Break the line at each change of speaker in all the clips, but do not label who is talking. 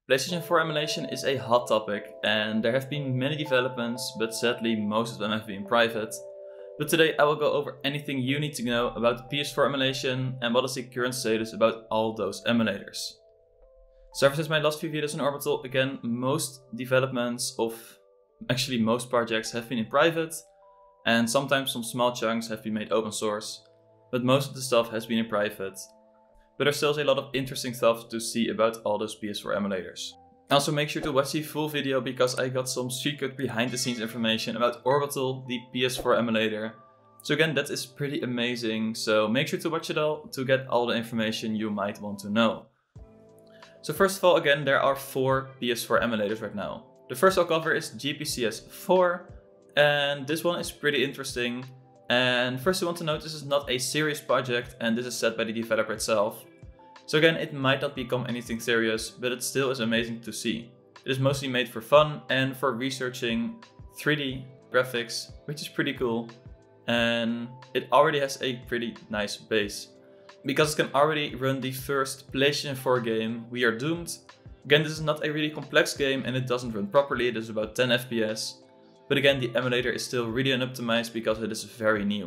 PlayStation 4 emulation is a hot topic and there have been many developments, but sadly most of them have been private. But today I will go over anything you need to know about the PS4 emulation and what is the current status about all those emulators. So ever since my last few videos on Orbital, again, most developments of most projects have been in private, and sometimes some small chunks have been made open source, but most of the stuff has been in private. But there's still a lot of interesting stuff to see about all those PS4 emulators. Also make sure to watch the full video because I got some secret behind the scenes information about Orbital, the PS4 emulator. So again, that is pretty amazing, so make sure to watch it all to get all the information you might want to know. So first of all, again, there are 4 PS4 emulators right now. The first I'll cover is GPCS4, and this one is pretty interesting. And first you want to note this is not a serious project and this is set by the developer itself. So again, it might not become anything serious, but it still is amazing to see. It is mostly made for fun and for researching 3D graphics, which is pretty cool. And it already has a pretty nice base, because it can already run the first PlayStation 4 game, We Are Doomed. Again, this is not a really complex game and it doesn't run properly, it is about 10 FPS. But again, the emulator is still really unoptimized because it is very new.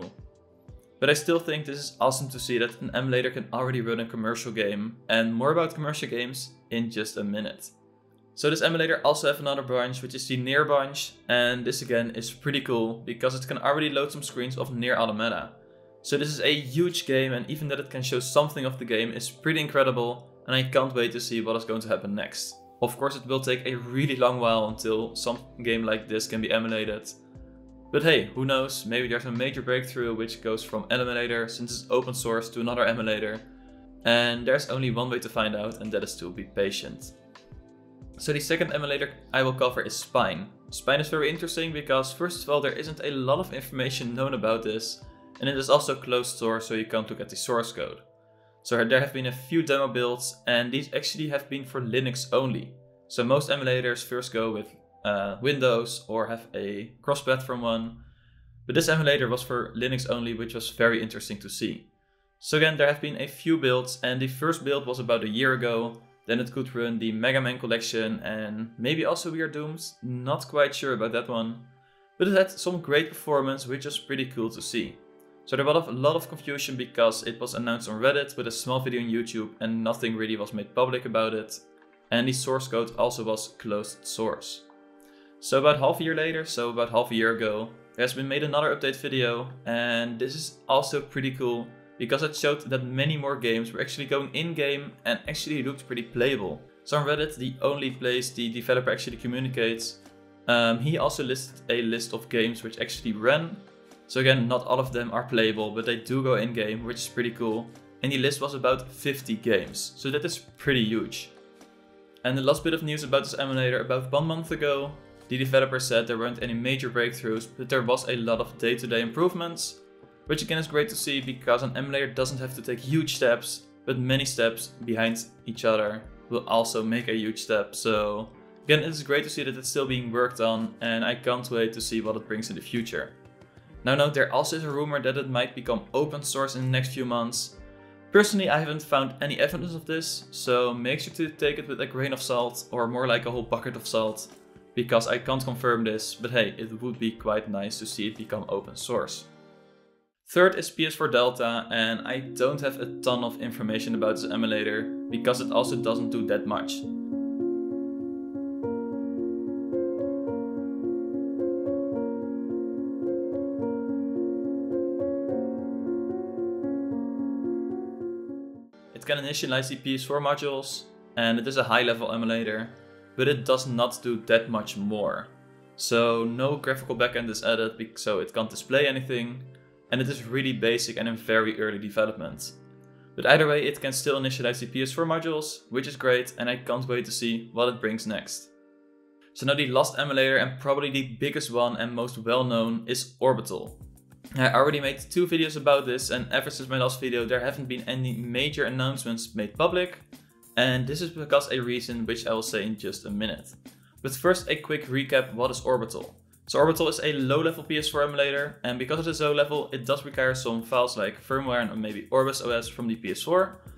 But I still think this is awesome to see that an emulator can already run a commercial game, and more about commercial games in just a minute. So this emulator also has another branch, which is the Near branch, and this again is pretty cool because it can already load some screens of Near Automata. So this is a huge game, and even that it can show something of the game is pretty incredible, and I can't wait to see what is going to happen next. Of course, it will take a really long while until some game like this can be emulated. But hey, who knows, maybe there's a major breakthrough which goes from emulator, since it's open source, to another emulator. And there's only one way to find out, and that is to be patient. So the second emulator I will cover is Spine. Spine is very interesting because first of all there isn't a lot of information known about this, and it is also closed source, so you can't look at the source code. So there have been a few demo builds, and these actually have been for Linux only. So most emulators first go with Windows or have a cross-platform one. But this emulator was for Linux only, which was very interesting to see. So again, there have been a few builds, and the first build was about a year ago. Then it could run the Mega Man collection and maybe also We Are Doomed. Not quite sure about that one. But it had some great performance, which was pretty cool to see. So there was a lot of confusion because it was announced on Reddit with a small video on YouTube and nothing really was made public about it. And the source code also was closed source. So about half a year later, so about half a year ago, there has been made another update video, and this is also pretty cool because it showed that many more games were actually going in-game and actually looked pretty playable. So on Reddit, the only place the developer actually communicates, he also listed a list of games which actually ran. So again, not all of them are playable, but they do go in-game, which is pretty cool. And the list was about 50 games, so that is pretty huge. And the last bit of news about this emulator, about 1 month ago, the developer said there weren't any major breakthroughs, but there was a lot of day-to-day improvements. Which again is great to see because an emulator doesn't have to take huge steps, but many steps behind each other will also make a huge step. So again, it is great to see that it's still being worked on, and I can't wait to see what it brings in the future. Now note, there also is a rumor that it might become open source in the next few months. Personally, I haven't found any evidence of this, so make sure to take it with a grain of salt, or more like a whole bucket of salt, because I can't confirm this, but hey, it would be quite nice to see it become open source. Third is PS4 Delta, and I don't have a ton of information about this emulator, because it also doesn't do that much. It can initialize the PS4 modules, and it is a high-level emulator, but it does not do that much more. So no graphical backend is added, so it can't display anything, and it is really basic and in very early development. But either way, it can still initialize the PS4 modules, which is great, and I can't wait to see what it brings next. So now the last emulator, and probably the biggest one and most well-known, is Orbital. I already made 2 videos about this, and ever since my last video there haven't been any major announcements made public, and this is because a reason which I will say in just a minute. But first a quick recap, what is Orbital? So Orbital is a low-level PS4 emulator, and because it is low level it does require some files like firmware and maybe Orbis OS from the PS4,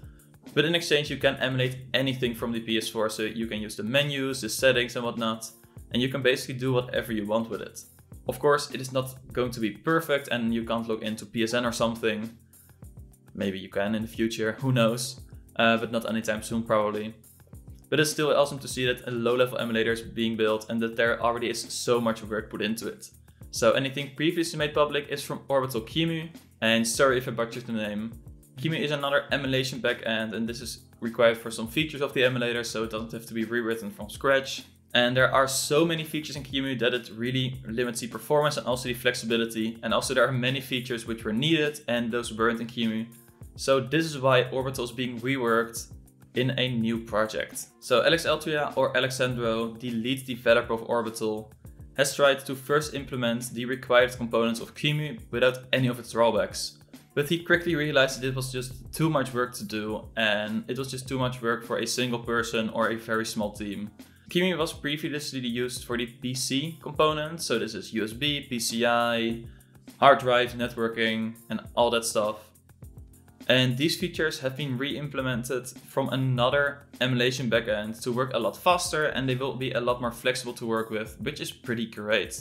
But in exchange you can emulate anything from the PS4, so you can use the menus, the settings and whatnot, and you can basically do whatever you want with it. Of course, it is not going to be perfect and you can't log into PSN or something. Maybe you can in the future, who knows, but not anytime soon probably. But it's still awesome to see that a low-level emulator is being built and that there already is so much work put into it. So anything previously made public is from Orbital-NG, and sorry if I butchered the name. NG is another emulation backend, and this is required for some features of the emulator, so it doesn't have to be rewritten from scratch. And there are so many features in NG that it really limits the performance and also the flexibility. And also there are many features which were needed and those weren't in NG. So this is why Orbital is being reworked in a new project. So Alex Altria, or Alexandro, the lead developer of Orbital, has tried to first implement the required components of NG without any of its drawbacks. But he quickly realized that it was just too much work to do, and it was just too much work for a single person or a very small team. NG was previously used for the PC components, so this is USB, PCI, hard drive, networking, and all that stuff. And these features have been re-implemented from another emulation backend to work a lot faster, and they will be a lot more flexible to work with, which is pretty great.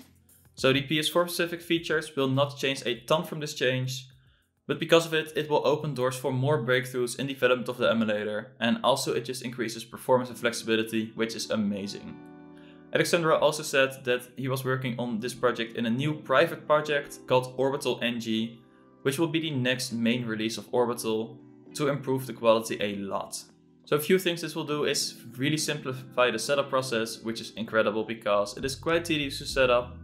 So the PS4 specific features will not change a ton from this change, but because of it, it will open doors for more breakthroughs in development of the emulator, and also it just increases performance and flexibility, which is amazing. Alexandra also said that he was working on this project in a new private project called Orbital-NG, which will be the next main release of Orbital to improve the quality a lot. So a few things this will do is really simplify the setup process, which is incredible because it is quite tedious to set up.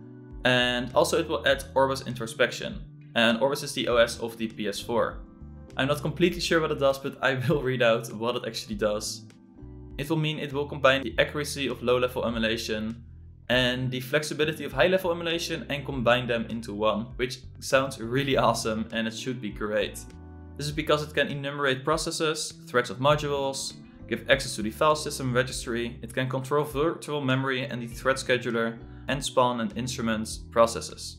And also it will add Orbis introspection. And Orbis is the OS of the PS4. I'm not completely sure what it does, but I will read out what it actually does. It will mean it will combine the accuracy of low-level emulation and the flexibility of high-level emulation and combine them into one, which sounds really awesome and it should be great. This is because it can enumerate processes, threads of modules, give access to the file system registry, it can control virtual memory and the thread scheduler, and spawn and instruments processes.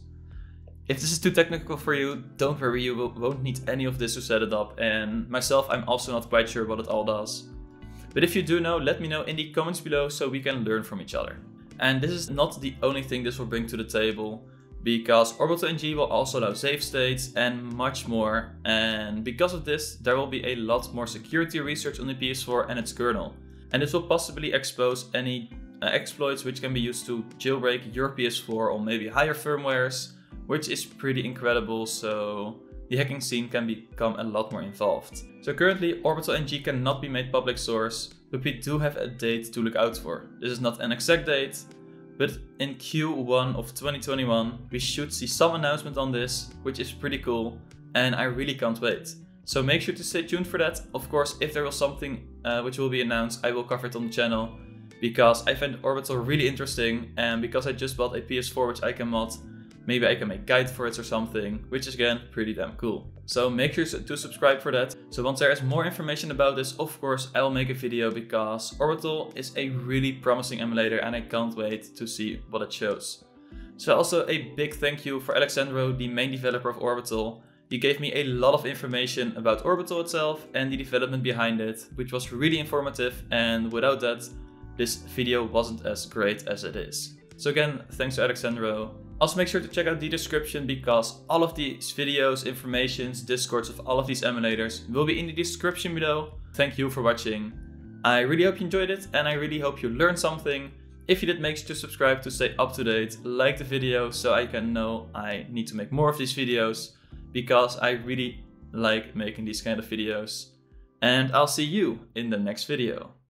If this is too technical for you, don't worry, you won't need any of this to set it up, and myself, I'm also not quite sure what it all does. But if you do know, let me know in the comments below so we can learn from each other. And this is not the only thing this will bring to the table, because Orbital-NG will also allow save states and much more, and because of this there will be a lot more security research on the PS4 and its kernel. And this will possibly expose any exploits which can be used to jailbreak your PS4 or maybe higher firmwares, which is pretty incredible, so the hacking scene can become a lot more involved. So currently Orbital-NG cannot be made public source, but we do have a date to look out for. This is not an exact date, but in Q1 of 2021 we should see some announcement on this, which is pretty cool, and I really can't wait. So make sure to stay tuned for that. Of course, if there was something which will be announced, I will cover it on the channel, because I find Orbital really interesting, and because I just bought a PS4 which I can mod, maybe I can make guide for it or something, which is again pretty damn cool. So make sure to subscribe for that. So once there is more information about this, of course I will make a video, because Orbital is a really promising emulator and I can't wait to see what it shows. So also a big thank you for Alexandro, the main developer of Orbital. He gave me a lot of information about Orbital itself and the development behind it, which was really informative, and without that this video wasn't as great as it is. So again, thanks to Alexandro. Also make sure to check out the description, because all of these videos, informations, discords of all of these emulators will be in the description below. Thank you for watching. I really hope you enjoyed it, and I really hope you learned something. If you did, make sure to subscribe to stay up to date, like the video so I can know I need to make more of these videos, because I really like making these kind of videos. And I'll see you in the next video.